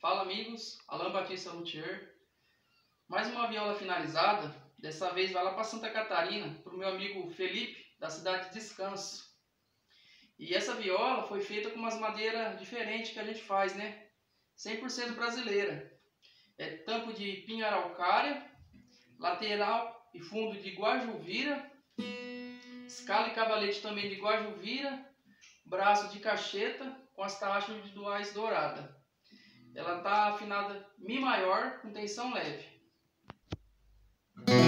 Fala amigos, Alan Batista Luthier. Mais uma viola finalizada, dessa vez vai lá para Santa Catarina, para o meu amigo Felipe, da cidade de Descanso. E essa viola foi feita com umas madeiras diferentes que a gente faz, né? 100% brasileira. É tampo de pinho araucária, lateral e fundo de guajuvira, escala e cavalete também de guajuvira, braço de cacheta com as taxas individuais douradas. Ela está afinada Mi maior com tensão leve.